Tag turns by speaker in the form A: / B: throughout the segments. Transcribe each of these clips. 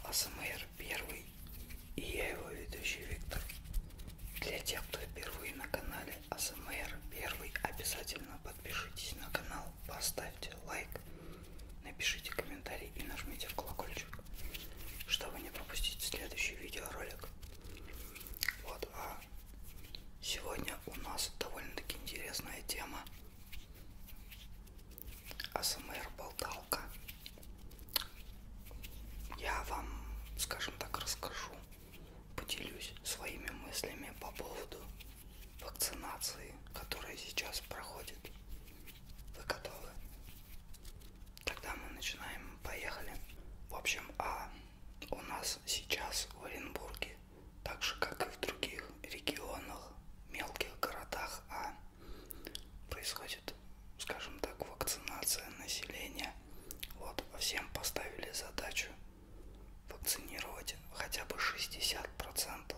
A: АСМР первый, и я его ведущий Виктор. Для тех, кто впервые на канале АСМР первый, обязательно подпишитесь на канал, поставьте лайк, напишите комментарий и нажмите в колокольчик, чтобы не пропустить следующий видеоролик. Вот, а сегодня у нас довольно-таки интересная тема. АСМР-болталка. Я вам, скажем так, расскажу, поделюсь своими мыслями по поводу вакцинации, которая сейчас проходит. Вы готовы? Тогда мы начинаем. Поехали. В общем, у нас сейчас в Оренбурге, так же как и в других регионах, мелких городах, происходит, скажем так, вакцинация населения. Вот, всем поставили задачу вакцинировать хотя бы 60%.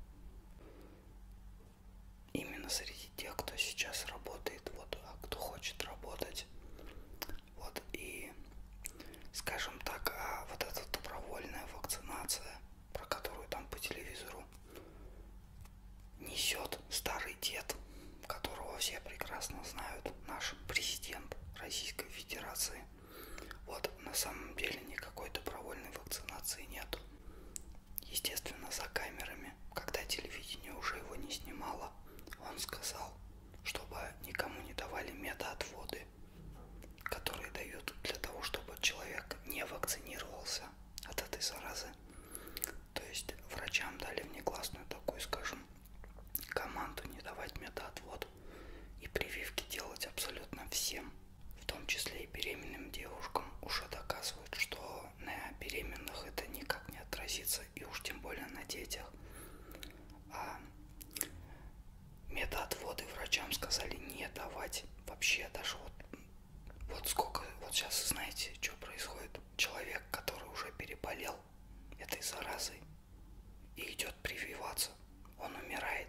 A: Именно среди тех, кто сейчас работает, вот, кто хочет работать. Вот, и, скажем так, вот эта добровольная вакцинация, про которую там по телевизору несет старый дед, которого все прекрасно знают, наш президент Российской Федерации. Вот, на самом деле никакой добровольной вакцинации нету. Естественно, за камерами, когда телевидение уже его не снимало, он сказал, чтобы никому не давали медотводы, которые дают для того, чтобы человек не вакцинировался от этой заразы. То есть врачам дали внеклассную такую, скажем, команду не давать медоотвод и прививки делать абсолютно всем, в том числе и беременным девушкам. Уже доказывают, что на беременных это никак не отразится, и уж тем более на детях. Медоотводы врачам сказали не давать вообще. Даже вот сколько, вот сейчас знаете, что происходит? Человек, который уже переболел этой заразой и идет прививаться, он умирает.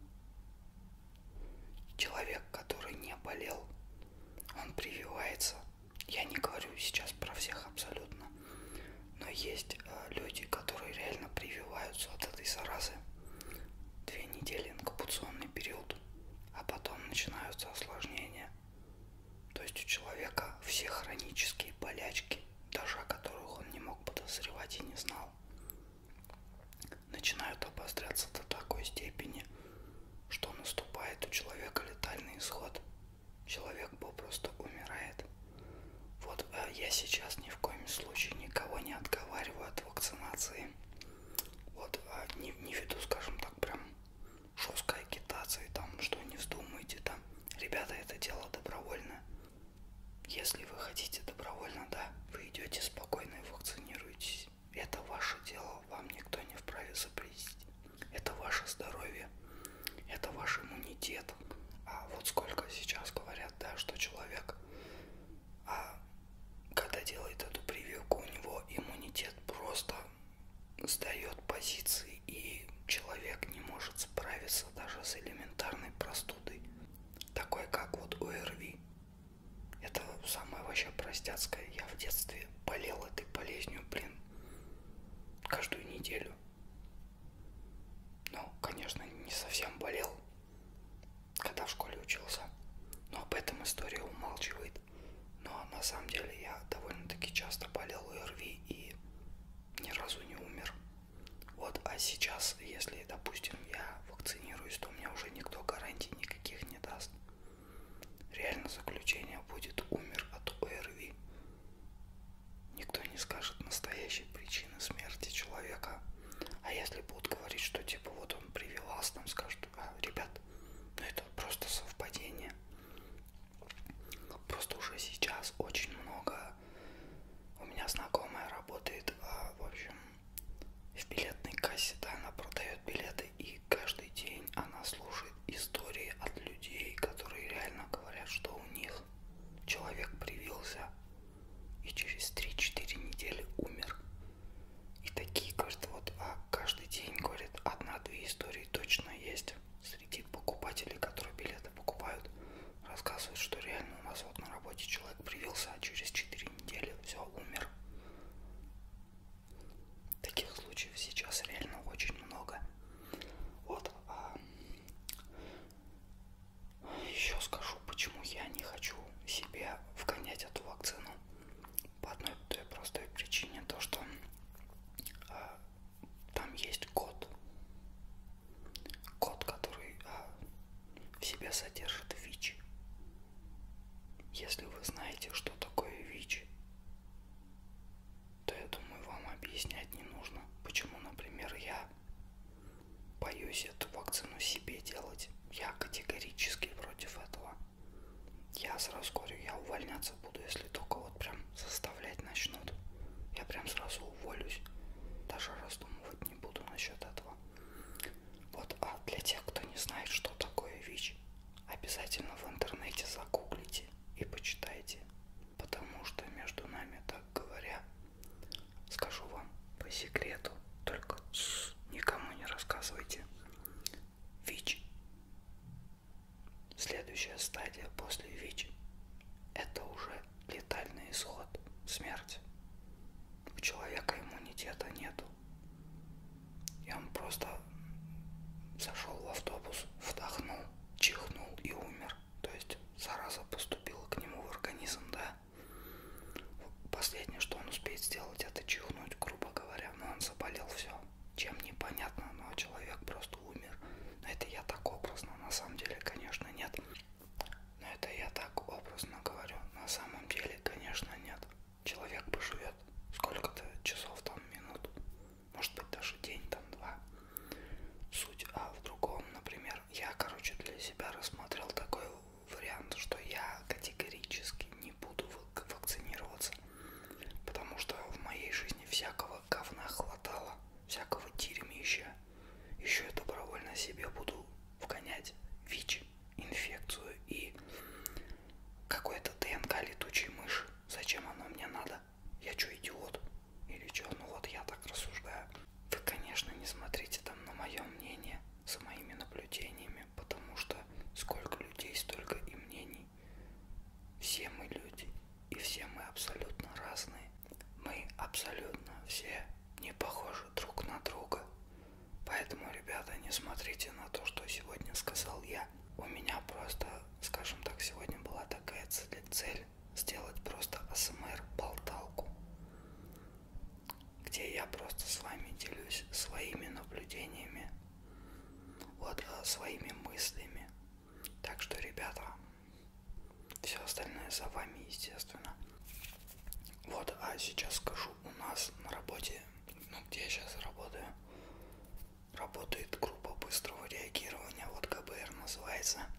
A: Человек, который не болел, он прививается. Я не говорю сейчас про всех абсолютно, но есть люди, которые реально прививаются от этой заразы. 2 недели инкубационный период, а потом начинаются осложнения. То есть у человека все хронические болячки, даже о которых он не мог подозревать и не знал, начинают обостряться до такой степени, что наступает у человека летальный исход. Человек попросту умирает. Вот, я сейчас ни в коем случае никого не отговариваю от вакцинации. Вот, не веду, скажем так, прям жесткой агитации, там, что не вздумайте, там. Ребята, это дело добровольное. Если вы хотите добровольно, да, вы идете спокойно и вакцинируетесь. Это ваше дело, вам никто не вправе запретить. Это ваше здоровье, это ваш иммунитет. А вот сколько сейчас говорят, да, что человек, когда делает эту прививку, у него иммунитет просто сдает позиции, и человек не может справиться даже с элементарной простудой, такой как вот ОРВИ. Это самое вообще простяцкое. Я в детстве болел этой болезнью, каждую неделю. Ну, конечно, не совсем болел, когда в школе учился, но об этом история умалчивает. Но на самом деле я довольно-таки часто болел ОРВИ и ни разу не умер. Вот, а сейчас, если, допустим, я вакцинируюсь, то мне уже никто гарантий никаких не даст. Реально заключение будет: умер от ОРВИ. Никто не скажет настоящей причины смерти человека. в себе содержит ВИЧ. Если вы знаете, что такое ВИЧ, то я думаю, вам объяснять не нужно, почему, например, я боюсь эту вакцину себе делать. Я категорически против этого. Я сразу говорю, я увольняться буду, если только вот прям заставлять начнут. Я прям сразу уволюсь. Даже раздумывать не буду насчет этого. Вот, а для тех, кто не знает, что такое ВИЧ, обязательно в интернете загуглите и почитайте. Потому что между нами, так говоря, скажу вам по секрету, только никому не рассказывайте. ВИЧ. Следующая стадия после ВИЧ – это уже летальный исход, смерть. У человека иммунитета нету. И он просто зашел в автобус, вдохнул, чихнул и умер. То есть зараза поступила к нему в организм, да. Последнее, что он успеет сделать, это чихнуть, грубо говоря. Но он заболел, все. Чем непонятно, но человек просто умер. Но это я так образно, на самом деле, конечно, нет. Но это я так образно говорю. На самом деле, конечно, нет. Человек поживет сколько-то часов, там, минут. Может быть, даже день, там, 2. Суть в другом, например, я, для себя рассмотрел такой вариант, что я категорически не буду вакцинироваться, потому что в моей жизни всякого говна хватало, всякого дерьмища. Еще я добровольно себе буду вгонять ВИЧ, инфекцию и какой-то ДНК летучей мыши. Зачем оно мне надо? Я что, идиот? Или что? Ну вот я так рассуждаю. Вы, конечно, не смотрите там на мое мнение, за моими наблюдениями, потому что сколько людей, столько и мнений. Все мы люди, и все мы абсолютно разные. Мы абсолютно все не похожи друг на друга. Поэтому, ребята, не смотрите на то, что сегодня сказал я. У меня просто, скажем так, сегодня была такая цель сделать просто АСМР-болталку, где я просто с вами делюсь своими наблюдениями, вот, своими мыслями. Так что, ребята, все остальное за вами, естественно. Вот, а сейчас скажу, у нас на работе, где я сейчас работаю, работает группа быстрого реагирования, вот ГБР называется.